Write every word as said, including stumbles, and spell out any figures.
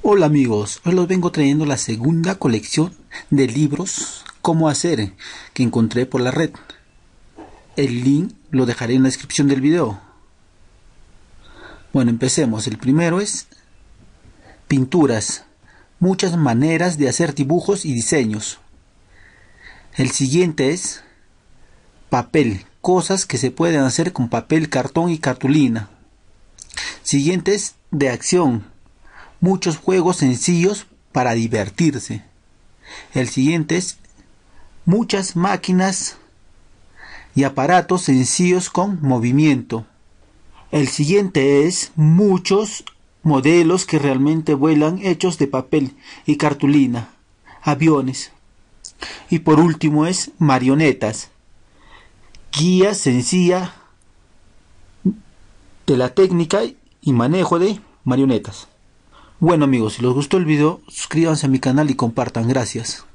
Hola amigos, hoy los vengo trayendo la segunda colección de libros Cómo hacer que encontré por la red. El link lo dejaré en la descripción del video. Bueno, empecemos. El primero es pinturas, muchas maneras de hacer dibujos y diseños. El siguiente es papel, cosas que se pueden hacer con papel, cartón y cartulina. Siguiente es de acción, muchos juegos sencillos para divertirse. El siguiente es muchas máquinas y aparatos sencillos con movimiento. El siguiente es muchos modelos que realmente vuelan hechos de papel y cartulina, aviones. Y por último es marionetas, guía sencilla de la técnica y manejo de marionetas. Bueno amigos, si les gustó el video, suscríbanse a mi canal y compartan. Gracias.